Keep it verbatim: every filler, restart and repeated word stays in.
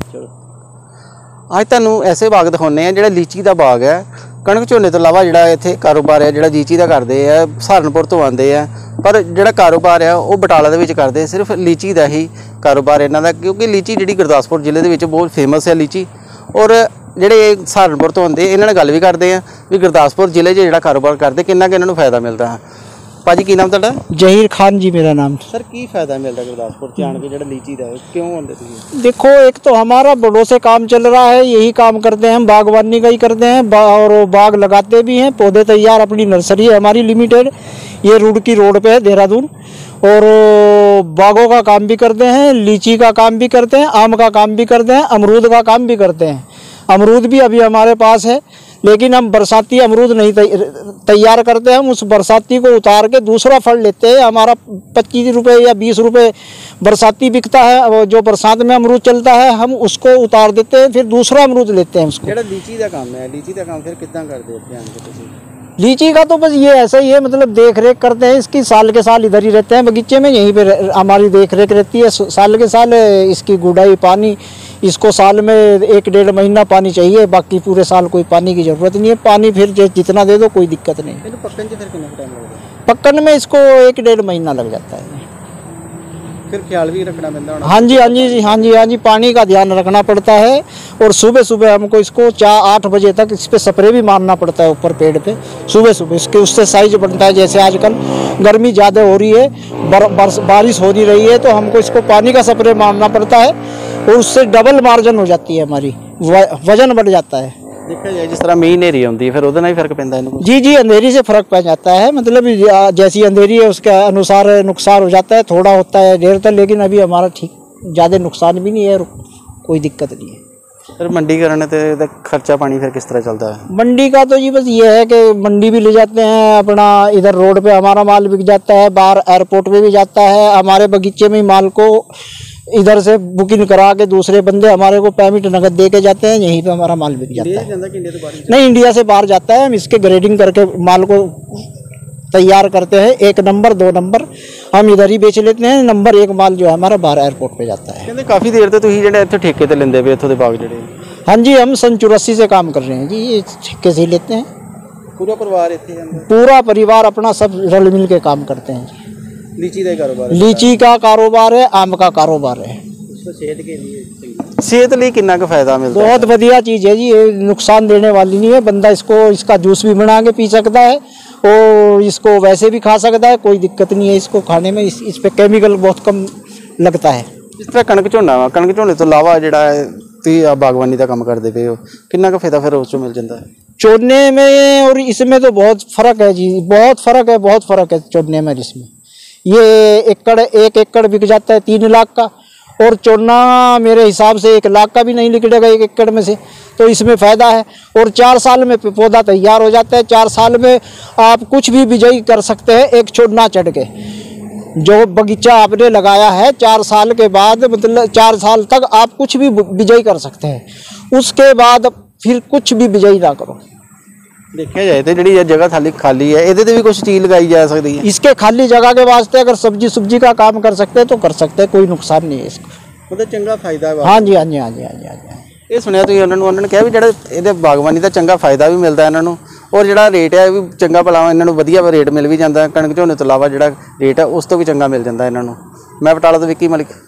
चलो अज तुहानूं ऐसे बाग दिखाने हैं जिहड़ा लीची का बाग है। कणक झोने तो इलावा जिहड़ा इत्थे कारोबार है जिहड़ा लीची का करते हैं, सहारनपुर तो आते हैं, पर जिहड़ा कारोबार है वो बटाला दे विच करते, सिर्फ लीची का ही कारोबार इन्हां दा, क्योंकि लीची जिहड़ी गुरदासपुर जिले दे विच बहुत फेमस है लीची। और जिहड़े सहारनपुर तो आते इन्हां नाल गल भी करते हैं भी गुरदासपुर जिले 'च जिहड़ा कारोबार करते किन्ना कि इन्हां नूं फायदा मिलता है। भाजी की नाम तुहाडा? जहीर खान जी मेरा नाम। सर की फायदा मिलता गुरदासपुर च आण के जिहड़ा लीची का क्यों आते तुसीं? देखो, एक तो हमारा बड़ों से काम चल रहा है, यही काम करते हैं, हम बागवानी का ही करते हैं बा, और बाग लगाते भी हैं, पौधे तैयार, अपनी नर्सरी है हमारी लिमिटेड, ये रुड़की रोड पे है देहरादून। और बागों का काम भी करते हैं, लीची का काम भी करते हैं, आम का काम भी करते हैं, अमरूद का काम भी करते हैं। अमरूद भी अभी हमारे पास है, लेकिन हम बरसाती अमरूद नहीं तैयार करते हैं, हम उस बरसाती को उतार के दूसरा फल लेते हैं। हमारा पच्चीस रुपये या बीस रुपये बरसाती बिकता है, और जो बरसात में अमरूद चलता है हम उसको उतार देते हैं, फिर दूसरा अमरूद लेते हैं उसको। जेड़ा लीची का काम है, लीची का काम फिर कितना करते हैं? लीची का तो बस ये ऐसा ही है, मतलब देख रेख करते हैं इसकी, साल के साल इधर ही रहते हैं बगीचे में, यहीं पे हमारी देख रेख रहती है साल के साल। इसकी गुड़ाई, पानी, इसको साल में एक डेढ़ महीना पानी चाहिए, बाकी पूरे साल कोई पानी की ज़रूरत नहीं है। पानी फिर जितना दे दो कोई दिक्कत नहीं। पक्कन फिर कितना टाइम लगता है? पक्कन में इसको एक डेढ़ महीना लग जाता है। फिर ख्याल भी रखना पड़ता है? हाँ जी हाँ जी हाँ जी हाँ जी पानी का ध्यान रखना पड़ता है। और सुबह सुबह हमको इसको चार आठ बजे तक इस पर स्प्रे भी मारना पड़ता है ऊपर पेड़ पे, सुबह सुबह। इसके उससे साइज बनता है, जैसे आजकल गर्मी ज़्यादा हो रही है, बर, बर, बारिश हो नहीं रही है, तो हमको इसको पानी का स्प्रे मारना पड़ता है, और उससे डबल मार्जिन हो जाती है हमारी, वजन बढ़ जाता है। देखा जाए जिस तरह मीह नेरी आती है फिर उहदे नाल ही फर्क पैंदा है? जी जी अंधेरी से फर्क पड़ जाता है, मतलब जैसी अंधेरी है उसके अनुसार नुकसान हो जाता है, थोड़ा होता है देर तक, लेकिन अभी हमारा ठीक ज़्यादा नुकसान भी नहीं है और कोई दिक्कत नहीं है। फिर मंडी करने ते खर्चा पानी फिर किस तरह चलता है? मंडी का तो जी बस ये है कि मंडी भी ले जाते हैं अपना, इधर रोड पे हमारा माल बिक जाता है, बाहर एयरपोर्ट पे भी जाता है, हमारे बगीचे में माल को इधर से बुकिंग करा के दूसरे बंदे हमारे को पेमेंट नगद दे के जाते हैं, यहीं पे हमारा माल बिक जाता है। नहीं, इंडिया से बाहर जाता है, हम इसके ग्रेडिंग करके माल को तैयार करते हैं, एक नंबर दो नंबर हम इधर ही बेच लेते हैं, नंबर एक माल जो है हमारा बाहर एयरपोर्ट पे जाता है। कहते काफ़ी देर तो तुसीं जिहड़े इत्थे ठेके ते लेंदे पे इत्थों दे बाग जिहड़े? हाँ जी, हम सन चौरासी से काम कर रहे हैं जी, ये ठेके से ही लेते हैं। पूरा परिवार इत्थे? पूरा परिवार अपना सब रल मिल के काम करते हैं जी। लीची का कारोबार? लीची का कारोबार है, आम का कारोबार है। सेहत के लिए सेहत लिए कितना का फायदा मिलता है? बहुत बढ़िया चीज़ है जी, ये नुकसान देने वाली नहीं है, बंदा इसको इसका जूस भी बना के पी सकता है, और इसको वैसे भी खा सकता है, कोई दिक्कत नहीं है इसको खाने में। इस, इस पे केमिकल बहुत कम लगता है। जिस तरह कणक झोना वा, कणक झोने तो इलावा जिहड़ा तुसीं बागवानी का काम करते पे हो, कितना का फायदा फिर उस चों मिल जाता है? चोने में और इसमें तो बहुत फ़र्क है जी, बहुत फ़र्क है, बहुत फ़र्क है चोने में इसमें। ये एकड़ एक एकड़ बिक जाता है तीन लाख का, और चोना मेरे हिसाब से एक लाख का भी नहीं निकलेगा एक एकड़ में से, तो इसमें फ़ायदा है। और चार साल में पौधा तैयार हो जाता है, चार साल में आप कुछ भी बिजाई कर सकते हैं एक चोना चढ़ के। जो बगीचा आपने लगाया है चार साल के बाद, मतलब चार साल तक आप कुछ भी बिजाई कर सकते हैं, उसके बाद फिर कुछ भी बिजाई ना करो। देखा जाए तो जी जगह खाली खाली है, ये भी कुछ चीज़ लगाई जा सकती है? इसके खाली जगह के वास्ते अगर सब्जी सब्जी का काम कर सकते हैं तो कर सकते हैं, कोई नुकसान नहीं है इसको, मतलब चंगा फायदा है। हाँ जी हाँ जी हाँ जी हाँ जी हाँ जी ये सुनिया तुसीं उन्होंने उन्होंने कहा भी जिहड़ा इहदे बागवानी का चंगा फायदा भी मिलता है इन्हों, और जिहड़ा रेट है भी चंगा भला इन्हों वधिया रेट मिल भी जाता है, कणक झोने तो इलावा जिहड़ा रेट है उस तो भी चंगा मिल जाता है इन्हों। मैं बटाला तो विक्की मलिक।